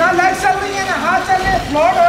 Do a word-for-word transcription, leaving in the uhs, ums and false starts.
ना लेग चल रही है ना हाथ चल रहे, फ्लोट